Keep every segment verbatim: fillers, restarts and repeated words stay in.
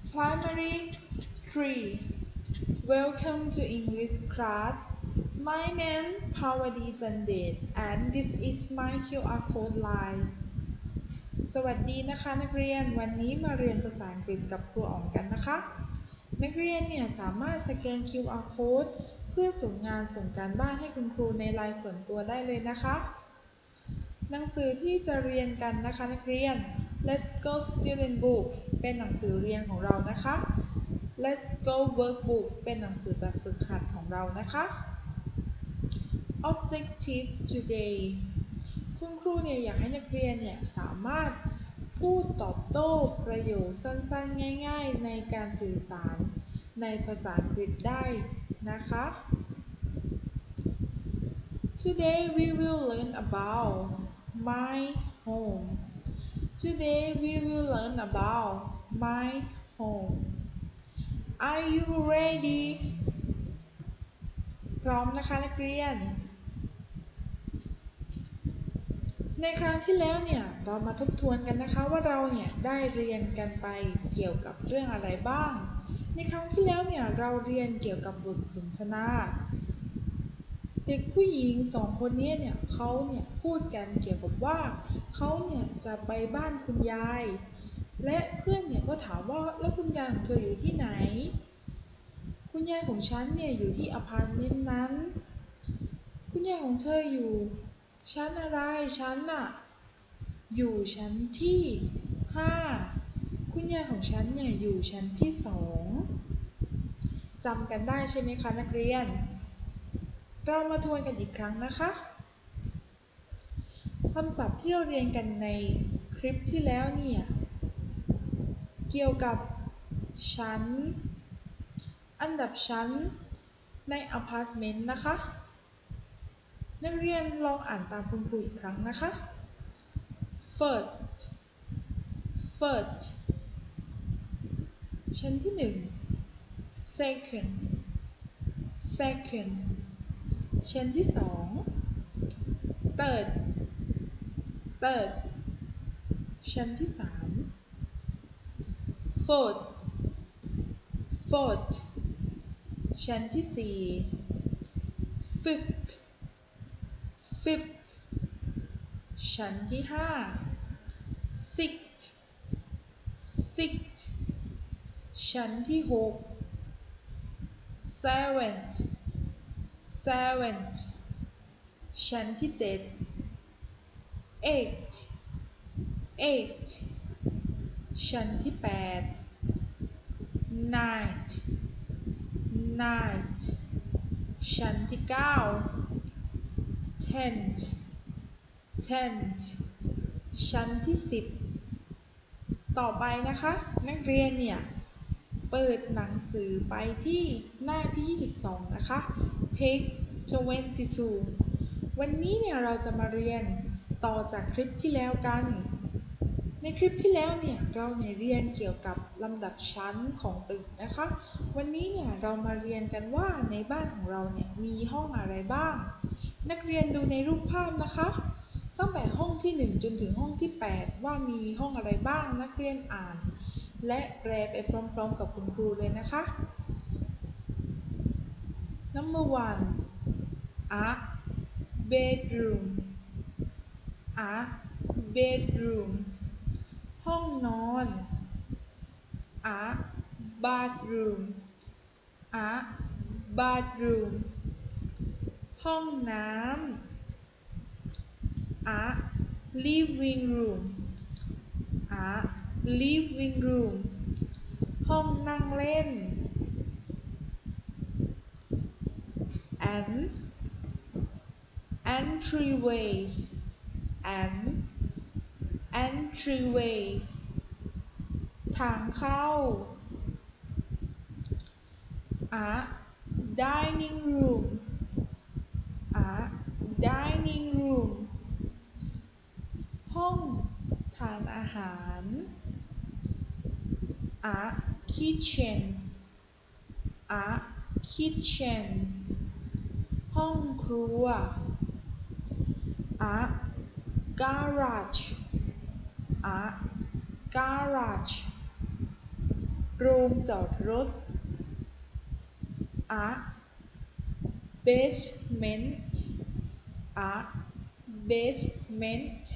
Primary three Welcome to English class. My name Pawadi Jandet and this is my คิว อาร์ code line สวัสดีนะคะนักเรียนวันนี้มาเรียนภาษาอังกฤษกับครูอ๋องกันนะคะนักเรียนเนี่ยสามารถสแกน คิว อาร์ code เพื่อส่งงานส่งการบ้านให้คุณครูในไลน์ส่วนตัวได้เลยนะคะหนังสือที่จะเรียนกันนะคะนักเรียน Let's Go Student Book เป็นหนังสือเรียนของเรานะคะ Let's Go Workbook เป็นหนังสือแบบฝึกหัดของเรานะคะ Objective Today คุณครูเนี่ยอยากให้นักเรียนเนี่ยสามารถพูดตอบโต้ประโยคสั้นๆง่ายๆในการสื่อสารในภาษาอังกฤษได้นะคะ Today we will learn about my home. Today we will learn about my home. Are you ready? พร้อมนะคะนักเรียนในครั้งที่แล้วเนี่ยเรามาทบทวนกันนะคะว่าเราเนี่ยได้เรียนกันไปเกี่ยวกับเรื่องอะไรบ้างในครั้งที่แล้วเนี่ยเราเรียนเกี่ยวกับบทสนทนาเด็กผู้หญิงสองคนนี้เนี่ยเขาเนี่ยพูดกันเกี่ยวกับว่าเขาเนี่ยจะไปบ้านคุณยายและเพื่อนเนี่ยก็ถามว่าแล้วคุณยายของเธออยู่ที่ไหนคุณยายของฉันเนี่ยอยู่ที่อพาร์ตเมนต์นั้นคุณยายของเธออยู่ชั้นอะไรชั้นน่ะอยู่ชั้นที่ห้าคุณยายของฉันเนี่ยอยู่ชั้นที่สองจำกันได้ใช่ไหมคะนักเรียนเรามาทวนกันอีกครั้งนะคะคำศัพท์ที่เราเรียนกันในคลิปที่แล้วเนี่ยเกี่ยวกับชั้นอันดับชั้นในอพาร์ตเมนต์นะคะนักเรียนลองอ่านตามคุณครูอีกครั้งนะคะ first first ชั้นที่หนึ่ง second second ชั้นที่สอง third third ชั้นที่สาม fourth fourth ชั้นที่สี่ fifth fifth ชั้นที่ห้า sixth sixth ชั้นที่หก seventh seventh ชั้นที่เจ็ด eighth eighth ชั้นที่แปด ninth ninth ชั้นที่เก้า tenth tenth ชั้นที่สิบต่อไปนะคะนักเรียนเนี่ยเปิดหนังสือไปที่หน้าที่ยี่สิบสองนะคะ page twenty-two วันนี้เนี่ยเราจะมาเรียนต่อจากคลิปที่แล้วกันในคลิปที่แล้วเนี่ยเราเนี่ยเรียนเกี่ยวกับลำดับชั้นของตึกนะคะวันนี้เนี่ยเรามาเรียนกันว่าในบ้านของเราเนี่ยมีห้องอะไรบ้างนักเรียนดูในรูปภาพนะคะตั้งแต่ห้องที่หนึ่งจนถึงห้องที่แปดว่ามีห้องอะไรบ้างนักเรียนอ่านและแปลไปพร้อมๆกับคุณครูเลยนะคะ Number one a bedroom a bedroom ห้องนอน a bathroom a bathroom ห้องน้ำ a living room a living room ห้องนั่งเล่น an entryway an entryway ทางเข้า a dining room a dining room ห้องทานอาหาร a kitchen a kitchen ห้องครัว a garage a garage โรงจอดรถ a basement a basement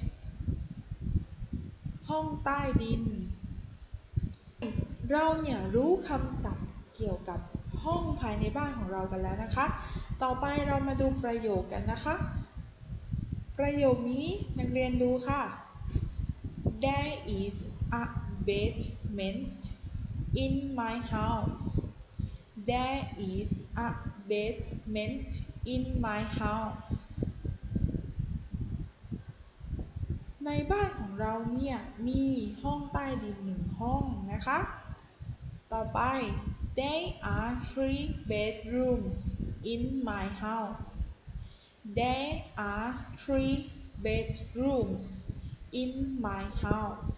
ห้องใต้ดินเราเนี่ยรู้คำศัพท์เกี่ยวกับห้องภายในบ้านของเรากันแล้วนะคะต่อไปเรามาดูประโยคกันนะคะประโยคนี้นักเรียนดูค่ะ There is a basement in my house There is a basement in my house ในบ้านของเราเนี่ยมีห้องใต้ดินหนึ่งห้องนะคะต่อไป There are three bedrooms in my house There are three bedrooms in my house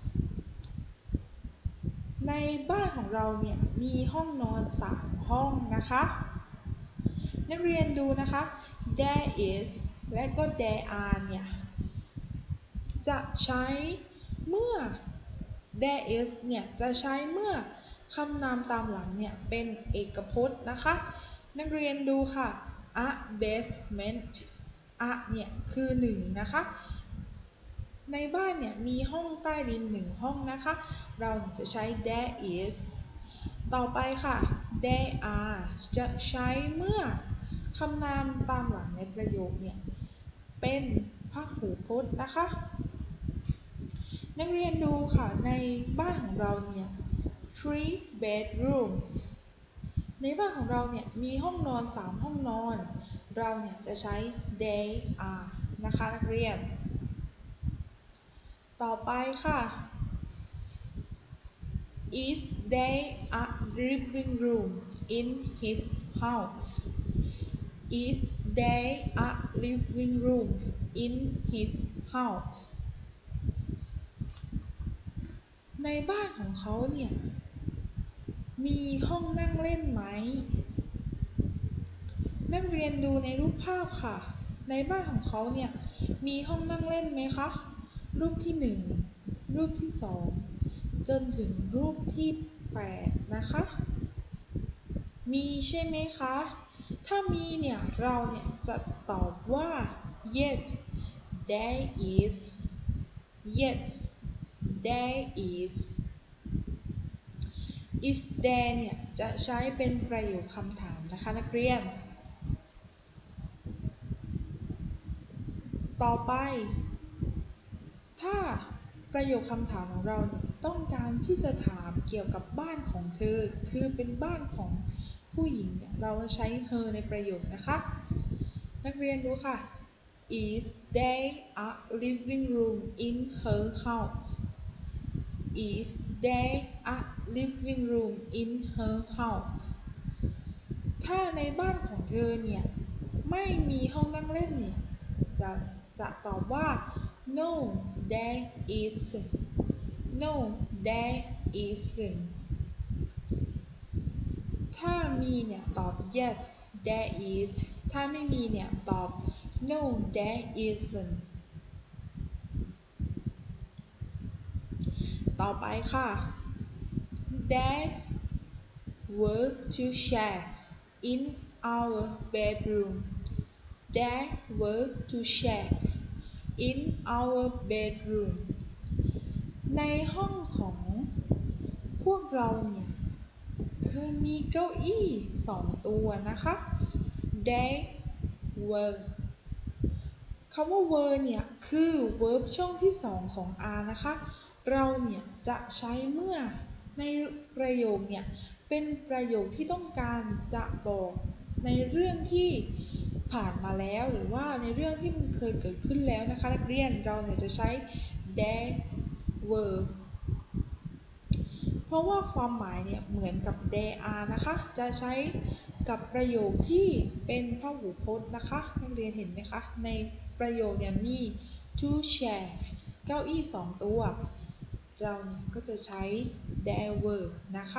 ในบ้านของเราเนี่ยมีห้องนอนสามห้องนะคะนักเรียนดูนะคะ There is และก็ there are เนี่ยจะใช้เมื่อ there is เนี่ยจะใช้เมื่อคำนามตามหลังเนี่ยเป็นเอกพจน์นะคะนักเรียนดูค่ะ a basement a เนี่ยคือหนึ่งนะคะในบ้านเนี่ยมีห้องใต้ดินหนึ่งห้องนะคะเราจะใช้ there is ต่อไปค่ะ there are จะใช้เมื่อคำนามตามหลังในประโยคเนี่ยเป็นพหูพจน์นะคะนักเรียนดูค่ะในบ้านของเราเนี่ย three bedrooms ในบ้านของเราเนี่ยมีห้องนอนสามห้องนอนเราเนี่ยจะใช้ they are นะคะนักเรียนต่อไปค่ะ is there a living room in his house is there a living room in his house ในบ้านของเขาเนี่ยมีห้องนั่งเล่นไหมนักเรียนดูในรูปภาพค่ะในบ้านของเขาเนี่ยมีห้องนั่งเล่นไหมคะรูปที่หนึ่งรูปที่สองจนถึงรูปที่แปดนะคะมีใช่ไหมคะถ้ามีเนี่ยเราเนี่ยจะตอบว่า yes there is yes there is is there เนี่ยจะใช้เป็นประโยคคำถามนะคะนักเรียนต่อไปถ้าประโยคคำถามของเราต้องการที่จะถามเกี่ยวกับบ้านของเธอคือเป็นบ้านของผู้หญิงเนี่ยเราใช้ her ในประโยคนะคะนักเรียนดูค่ะ is there a living room in her house is there a living room in her house ถ้าในบ้านของเธอเนี่ยไม่มีห้องนั่งเล่นเนี่ยเราจะตอบว่า no there isn't no there isn't ถ้ามีเนี่ยตอบ yes there is ถ้าไม่มีเนี่ยตอบ no there isn't ต่อไปค่ะ there were two chairs in our bedroom there were two chairs in our bedroom ในห้องของพวกเราเนี่ยเคยมีเก้าอี้สองตัวนะคะ there were คำว่า were เนี่ยคือ verb ช่องที่สองของ are นะคะเราเนี่ยจะใช้เมื่อในประโยคเนี่ยเป็นประโยคที่ต้องการจะบอกในเรื่องที่ผ่านมาแล้วหรือว่าในเรื่องที่มันเคยเกิดขึ้นแล้วนะคะนักเรียนเราเนี่ยจะใช้ there were เพราะว่าความหมายเนี่ยเหมือนกับ there are นะคะจะใช้กับประโยคที่เป็นพหูพจน์นะคะนักเรียนเห็นไหมคะในประโยคเนี่ยมี two chairs เก้าอี้สองตัวเราเนี่ยก็จะใช้ there were นะคะ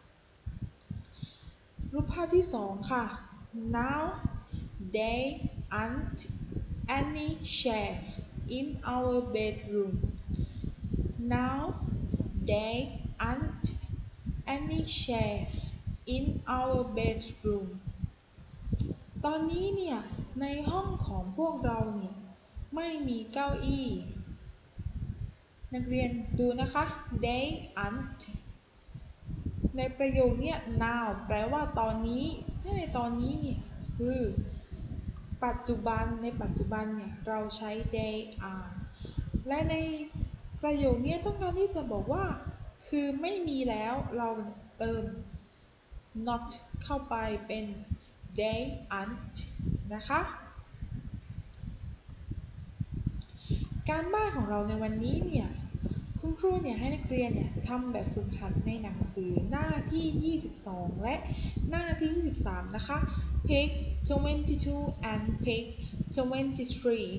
รูปภาพที่สองค่ะ now there aren't any chairs in our bedroom now there aren't any chairs in our bedroom ตอนนี้เนี่ยในห้องของพวกเราเนี่ยไม่มีเก้าอี้นักเรียนดูนะคะ they aren't ในประโยคนี้ now แปลว่าตอนนี้ถ้าในตอนนี้เนี่ยคือปัจจุบันในปัจจุบันเนี่ยเราใช้ they are และในประโยคนี้ต้องการที่จะบอกว่าคือไม่มีแล้วเราเติม not เข้าไปเป็น they aren't นะคะการบ้านของเราในวันนี้เนี่ยคุณครูเนี่ยให้นักเรียนเนี่ยทำแบบฝึกหัดในหนังสือหน้าที่ยี่สิบสองและหน้าที่ยี่สิบสามนะคะ page twenty-two and page twenty-three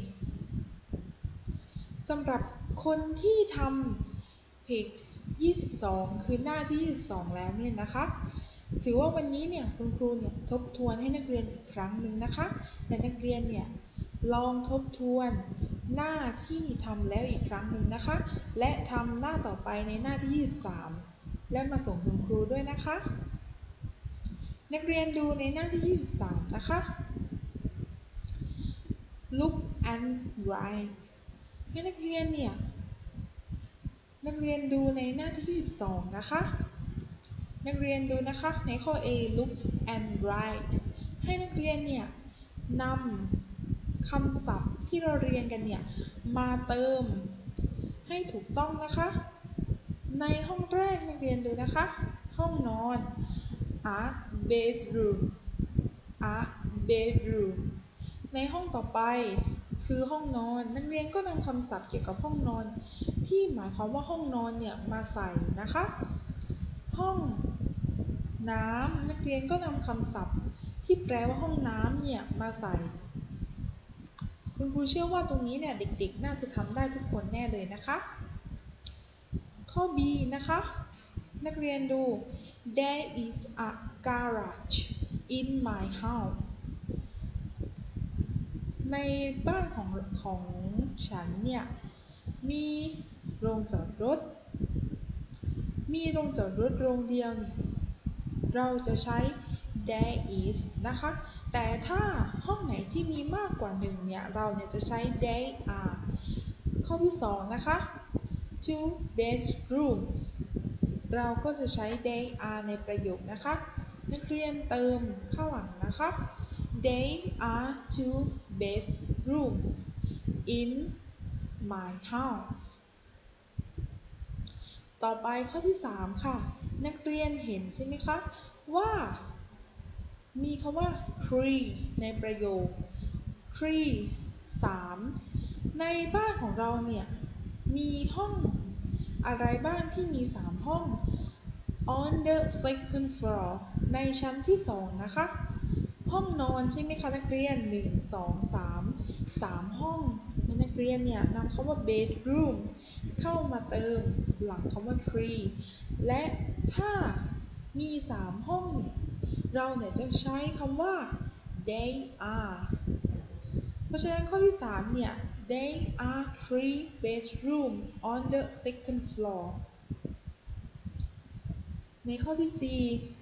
สำหรับคนที่ทำ page ยี่สิบสองคือหน้าที่ยี่สิบสองแล้วเนี่ยนะคะถือว่าวันนี้เนี่ยคุณครูเนี่ยทบทวนให้นักเรียนอีกครั้งหนึ่งนะคะและนักเรียนเนี่ยลองทบทวนหน้าที่ทำแล้วอีกครั้งหนึ่งนะคะและทำหน้าต่อไปในหน้าที่ยี่สิบสามและมาส่งคุณครูด้วยนะคะนักเรียนดูในหน้าที่ยี่สิบสามนะคะ look and write ให้นักเรียนเนี่ยนักเรียนดูในหน้าที่ยี่สิบสองนะคะนักเรียนดูนะคะในข้อ A look and write ให้นักเรียนเนี่ยนำคำศัพท์ที่เราเรียนกันเนี่ยมาเติมให้ถูกต้องนะคะในห้องแรกนักเรียนดูนะคะห้องนอน a bedroom a bedroom ในห้องต่อไปคือห้องนอนนักเรียนก็นำคำศัพท์เกี่ยวกับห้องนอนที่หมายความว่าห้องนอนเนี่ยมาใส่นะคะห้องน้ำนักเรียนก็นำคำศัพท์ที่แปลว่าห้องน้ำเนี่ยมาใส่คุณครูเชื่อว่าตรงนี้เนี่ยเด็กๆน่าจะทำได้ทุกคนแน่เลยนะคะข้อ B นะคะนักเรียนดู There is a garage in my house ในบ้านของของฉันเนี่ยมีโรงจอดรถมีโรงจอดรถโรงเดียวเนี่ยเราจะใช้ there is นะคะแต่ถ้าห้องไหนที่มีมากกว่าหนึ่งเนี่ยเราเนี่ยจะใช้ there are ข้อที่สองนะคะ two bedrooms เราก็จะใช้ there are ในประโยคนะคะนักเรียนเติมข้างหลังนะคะ there are two bedrooms in my house ต่อไปข้อที่สามค่ะนักเรียนเห็นใช่ไหมคะว่ามีคำว่า three ในประโยค three สามในบ้านของเราเนี่ยมีห้องอะไรบ้างที่มีสามห้อง on the second floor ในชั้นที่สองนะคะห้องนอนใช่ไหมคะนักเรียนหนึ่ง สอง สาม สามห้องนักเรียนเนี่ยนำคำว่า bedroom เข้ามาเติมหลังคำว่า three และถ้ามีสามห้องเราเนี่ยจะใช้คำว่า they are เพราะฉะนั้นข้อที่สามเนี่ย they are three bedroom on the second floor ในข้อที่สี่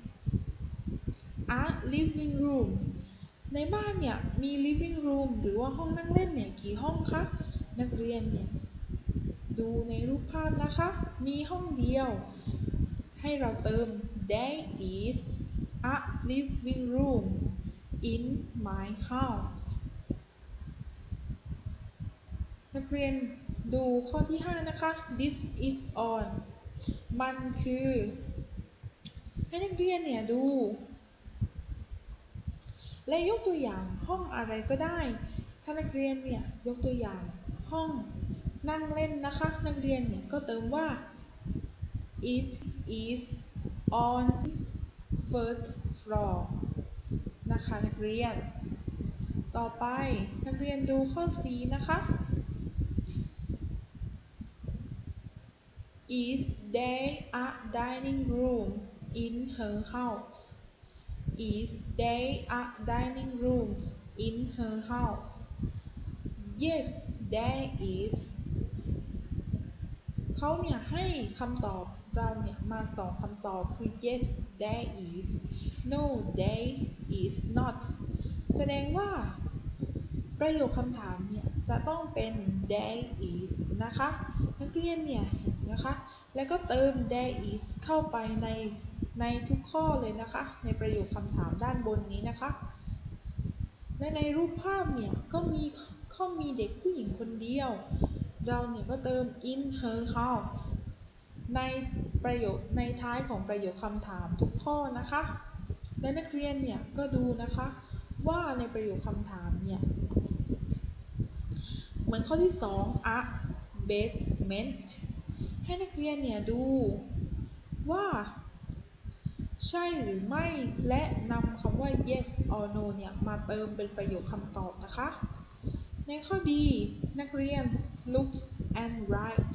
a living room ในบ้านเนี่ยมี living room หรือว่าห้องนั่งเล่นเนี่ยกี่ห้องคะนักเรียนเนี่ยดูในรูปภาพนะคะมีห้องเดียวให้เราเติม there is a living room in my house นักเรียนดูข้อที่ห้านะคะ this is on มันคือให้นักเรียนเนี่ยดูและยกตัวอย่างห้องอะไรก็ได้ถ้านักเรียนเนี่ยยกตัวอย่างห้องนั่งเล่นนะคะนักเรียนเนี่ยก็เติมว่า it is on first floor นะคะนักเรียนต่อไปนักเรียนดูข้อ C นะคะ is there a dining room in her house is there a dining room in her house yes there is เขาเนี่ยให้คำตอบเราเนี่ยมาสองคำตอบคือ yes there is no there is not แสดงว่าประโยคคำถามเนี่ยจะต้องเป็น there is นะคะนักเรียนเนี่ยเห็นนะคะแล้วก็เติม there is เข้าไปในในทุกข้อเลยนะคะในประโยคคำถามด้านบนนี้นะคะและในรูปภาพเนี่ยก็มีข้อมีเด็กผู้หญิงคนเดียวเราเนี่ยก็เติม in her house ในประโยคในท้ายของประโยคคำถามทุกข้อนะคะและนักเรียนเนี่ยก็ดูนะคะว่าในประโยคคำถามเนี่ยเหมือนข้อที่สอง a basement ให้นักเรียนเนี่ยดูว่าใช่หรือไม่และนำคำว่า yes or no เนี่ยมาเติมเป็นประโยคคำตอบนะคะในข้อดีนักเรียน looks and write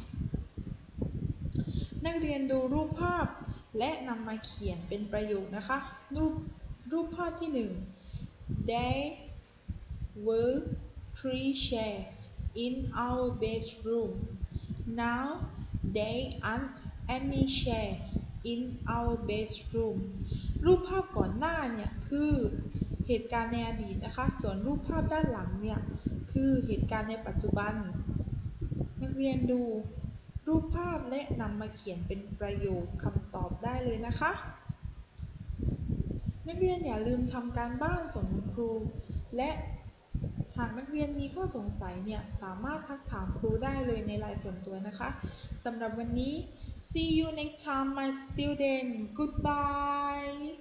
นักเรียนดูรูปภาพและนำมาเขียนเป็นประโยคนะคะรูปรูปภาพที่หนึ่ง There were three chairs in our bedroom now there aren't any chairs in our bedroom รูปภาพก่อนหน้าเนี่ยคือเหตุการณ์ในอดีตนะคะส่วนรูปภาพด้านหลังเนี่ยคือเหตุการณ์ในปัจจุบันนักเรียนดูรูปภาพและนำมาเขียนเป็นประโยคคำตอบได้เลยนะคะนักเรียนอย่าลืมทำการบ้านส่งคุณครูและหากนักเรียนมีข้อสงสัยเนี่ยสามารถทักถามครูได้เลยในไลน์ส่วนตัวนะคะสำหรับวันนี้ see you next time my student goodbye